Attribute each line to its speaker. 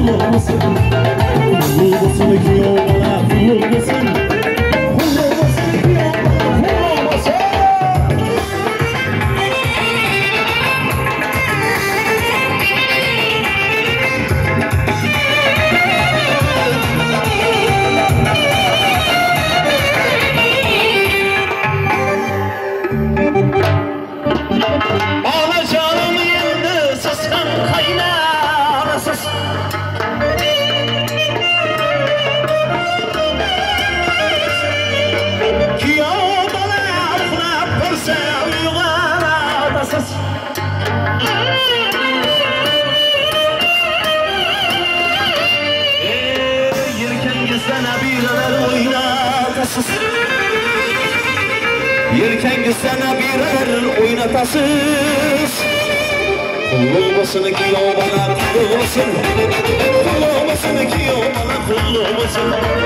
Speaker 1: olmasın. Olmasın ki olana olmasın. Olmasın ki olana olmasın.
Speaker 2: Alacağım yıldızsız kaynanasız. Kiyov bana uxlab qolsa uyg'onasız. Yelkangizda nabiralar o'ynatasız. Yelkangizda nabiralar o'ynatasız. Olmasın ki o bana kul olmasın. Olmasın ki o bana kul olmasın.